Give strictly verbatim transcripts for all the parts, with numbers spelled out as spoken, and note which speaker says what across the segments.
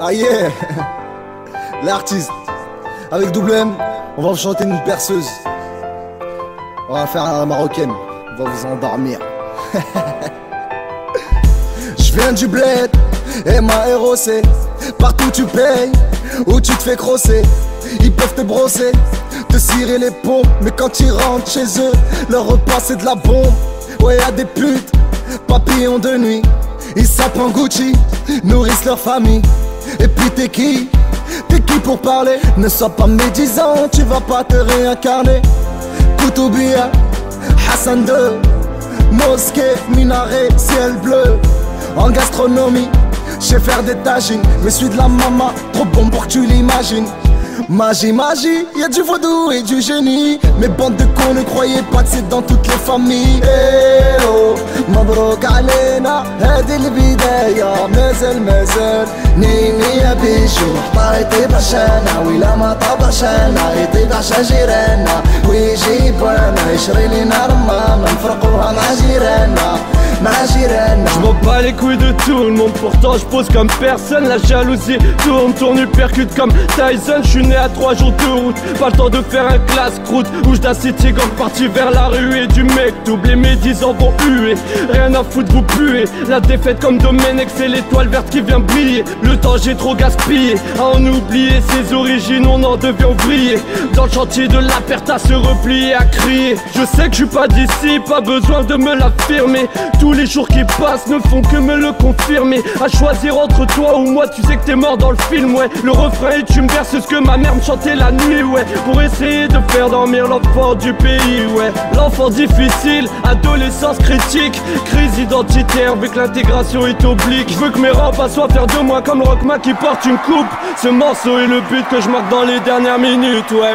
Speaker 1: Ah yeah. L'artiste. Avec double M, on va vous chanter une berceuse. On va faire la marocaine. On va vous endormir. Je viens du bled, M A R O C. Partout tu payes, ou tu te fais crosser. Ils peuvent te brosser, te cirer les pompes. Mais quand ils rentrent chez eux, leur repas c'est de la bombe. Ouais, y'a des putes, papillons de nuit. Ils sapent en Gucci, nourrissent leur famille. Et puis t'es qui? T'es qui pour parler? Ne sois pas médisant, tu vas pas te réincarner. Koutoubia, Hassan deux, mosquée, minaret, ciel bleu. En gastronomie, je sais faire des tagines. Je suis de la mama, trop bon pour que tu l'imagines. Magie, magie, y'a du vaudou et du génie. Mais bande de cons, ne croyez pas que c'est dans toutes les familles. Hello, مبروك علينا هذه البداية. مازال مازال نيني يا بيجو طايطي برشانا. ويلا ما طابش انا يطيب عشا جيرانا. ويجيب وانا يشري لينا رمانة نفرقوها مع جيرانا. Je
Speaker 2: m'en bats les couilles de tout le monde, pourtant je pose comme personne. La jalousie tourne, tourne, il percute comme Tyson. Je suis né à trois jours de route, pas le temps de faire un classe-croûte. Rouge d'un city gang parti vers la rue et du mec double. Les médisants vont huer, rien à foutre vous puez. La défaite comme Domenech, c'est l'étoile verte qui vient briller. Le temps j'ai trop gaspillé, à en oublier ses origines, on en devient ouvrier. Dans le chantier de la perte à se replier, à crier. Je sais que je suis pas d'ici, pas besoin de me l'affirmer. Tous les jours qui passent ne font que me le confirmer. À choisir entre toi ou moi, tu sais que t'es mort dans le film, ouais. Le refrain et tu me verses ce que ma mère me chantait la nuit, ouais. Pour essayer de faire dormir l'enfant du pays, ouais. L'enfant difficile, adolescence critique, crise identitaire, vu que l'intégration est oblique. Je veux que mes rampes soient faire de moi comme Rockma qui porte une coupe. Ce morceau est le but que je marque dans les dernières minutes, ouais.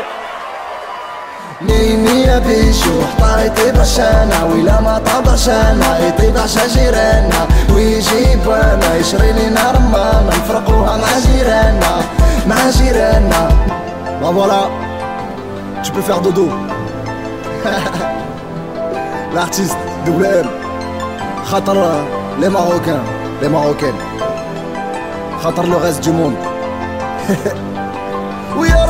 Speaker 1: نيني يا بيجو طايطي برشانا. ويلا ما طابش انا يطيب عشا جيرانا. ويجيب وانا يشري لينا رمانة نفرقوها مع جيرانا. مع جيرانا. Bah voilà, tu peux faire dodo. L'artiste double M. خاطر les Marocains, les Marocaines. خاطر le reste du monde. Oui.